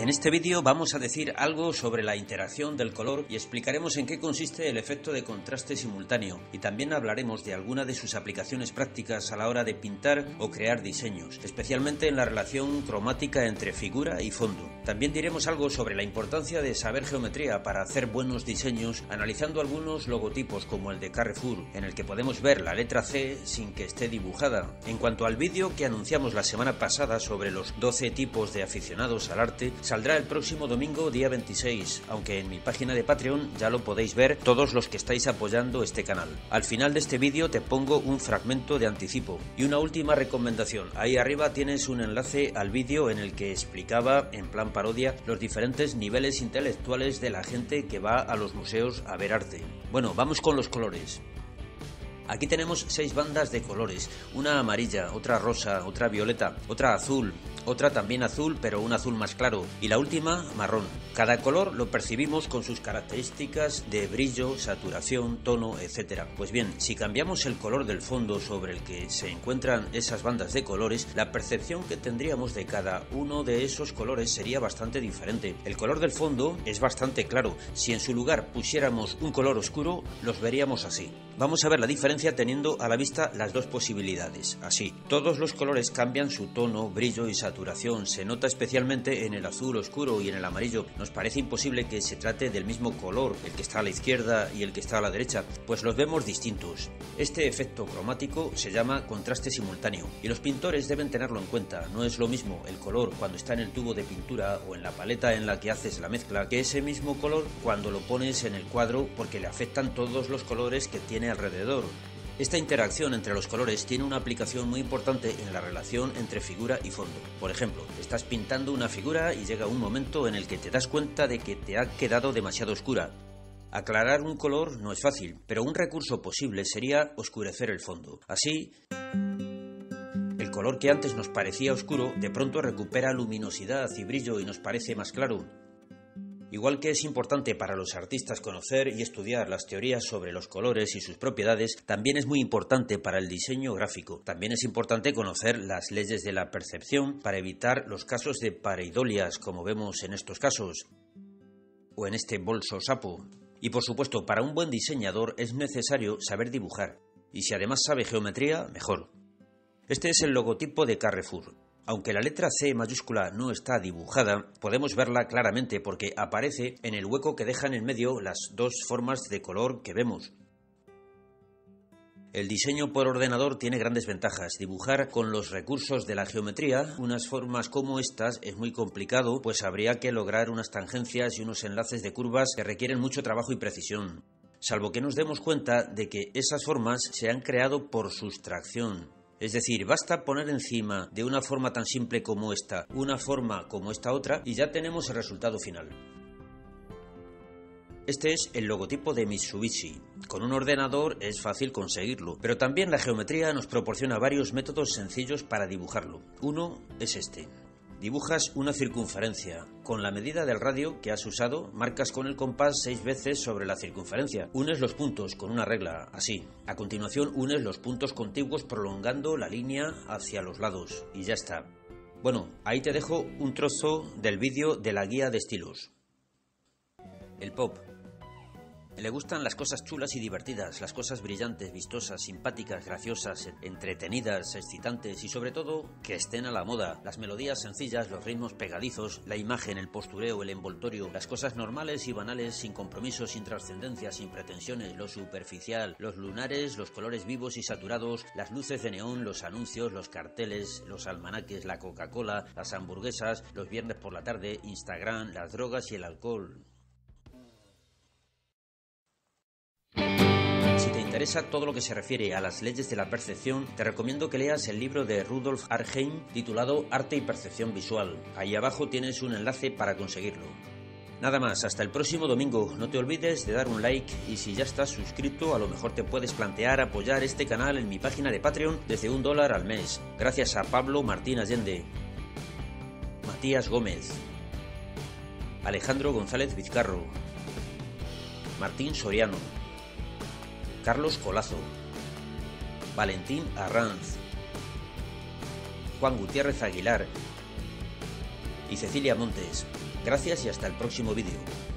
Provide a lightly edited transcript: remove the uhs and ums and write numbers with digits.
En este vídeo vamos a decir algo sobre la interacción del color y explicaremos en qué consiste el efecto de contraste simultáneo, y también hablaremos de alguna de sus aplicaciones prácticas a la hora de pintar o crear diseños, especialmente en la relación cromática entre figura y fondo. También diremos algo sobre la importancia de saber geometría para hacer buenos diseños, analizando algunos logotipos como el de Carrefour, en el que podemos ver la letra C sin que esté dibujada. En cuanto al vídeo que anunciamos la semana pasada sobre los 12 tipos de aficionados al arte, saldrá el próximo domingo día 26, aunque en mi página de Patreon ya lo podéis ver todos los que estáis apoyando este canal. Al final de este vídeo te pongo un fragmento de anticipo. Y una última recomendación, ahí arriba tienes un enlace al vídeo en el que explicaba, en plan parodia, los diferentes niveles intelectuales de la gente que va a los museos a ver arte. Bueno, vamos con los colores. Aquí tenemos 6 bandas de colores, una amarilla, otra rosa, otra violeta, otra azul, otra también azul pero un azul más claro y la última marrón. Cada color lo percibimos con sus características de brillo, saturación, tono, etc. Pues bien, si cambiamos el color del fondo sobre el que se encuentran esas bandas de colores, la percepción que tendríamos de cada uno de esos colores sería bastante diferente. El color del fondo es bastante claro, si en su lugar pusiéramos un color oscuro, los veríamos así. Vamos a ver la diferencia teniendo a la vista las dos posibilidades. Así, todos los colores cambian su tono, brillo y saturación. Se nota especialmente en el azul oscuro y en el amarillo. Nos parece imposible que se trate del mismo color, el que está a la izquierda y el que está a la derecha, pues los vemos distintos. Este efecto cromático se llama contraste simultáneo y los pintores deben tenerlo en cuenta. No es lo mismo el color cuando está en el tubo de pintura o en la paleta en la que haces la mezcla que ese mismo color cuando lo pones en el cuadro, porque le afectan todos los colores que tiene alrededor. Esta interacción entre los colores tiene una aplicación muy importante en la relación entre figura y fondo. Por ejemplo, estás pintando una figura y llega un momento en el que te das cuenta de que te ha quedado demasiado oscura. Aclarar un color no es fácil, pero un recurso posible sería oscurecer el fondo. Así, el color que antes nos parecía oscuro de pronto recupera luminosidad y brillo y nos parece más claro. Igual que es importante para los artistas conocer y estudiar las teorías sobre los colores y sus propiedades, también es muy importante para el diseño gráfico. También es importante conocer las leyes de la percepción para evitar los casos de pareidolias, como vemos en estos casos, o en este bolso sapo. Y por supuesto, para un buen diseñador es necesario saber dibujar, y si además sabe geometría, mejor. Este es el logotipo de Carrefour. Aunque la letra C mayúscula no está dibujada, podemos verla claramente porque aparece en el hueco que dejan en medio las dos formas de color que vemos. El diseño por ordenador tiene grandes ventajas. Dibujar con los recursos de la geometría unas formas como estas es muy complicado, pues habría que lograr unas tangencias y unos enlaces de curvas que requieren mucho trabajo y precisión, salvo que nos demos cuenta de que esas formas se han creado por sustracción. Es decir, basta poner encima de una forma tan simple como esta, una forma como esta otra, y ya tenemos el resultado final. Este es el logotipo de Mitsubishi. Con un ordenador es fácil conseguirlo, pero también la geometría nos proporciona varios métodos sencillos para dibujarlo. Uno es este. Dibujas una circunferencia. Con la medida del radio que has usado, marcas con el compás 6 veces sobre la circunferencia. Unes los puntos con una regla, así. A continuación unes los puntos contiguos prolongando la línea hacia los lados. Y ya está. Bueno, ahí te dejo un trozo del vídeo de la guía de estilos. El pop. Le gustan las cosas chulas y divertidas, las cosas brillantes, vistosas, simpáticas, graciosas, entretenidas, excitantes y sobre todo que estén a la moda. Las melodías sencillas, los ritmos pegadizos, la imagen, el postureo, el envoltorio, las cosas normales y banales, sin compromisos, sin trascendencia, sin pretensiones, lo superficial, los lunares, los colores vivos y saturados, las luces de neón, los anuncios, los carteles, los almanaques, la Coca-Cola, las hamburguesas, los viernes por la tarde, Instagram, las drogas y el alcohol. Si te interesa todo lo que se refiere a las leyes de la percepción, te recomiendo que leas el libro de Rudolf Arnheim titulado Arte y Percepción Visual. Ahí abajo tienes un enlace para conseguirlo. Nada más, hasta el próximo domingo. No te olvides de dar un like y si ya estás suscrito, a lo mejor te puedes plantear apoyar este canal en mi página de Patreon desde $1 al mes. Gracias a Pablo Martín Allende, Matías Gómez, Alejandro González Vizcarro, Martín Soriano, Carlos Colazo, Valentín Arranz, Juan Gutiérrez Aguilar y Cecilia Montes. Gracias y hasta el próximo vídeo.